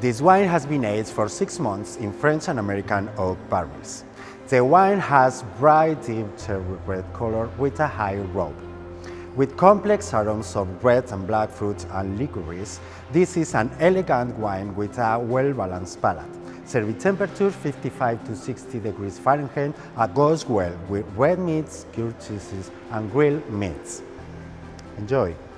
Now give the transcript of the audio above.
This wine has been aged for 6 months in French and American oak barrels. The wine has bright deep cherry red color with a high rope. With complex aromas of red and black fruits and licorice, this is an elegant wine with a well-balanced palate. Serving temperature 55 to 60 degrees Fahrenheit and goes well with red meats, cured cheeses, and grilled meats. Enjoy!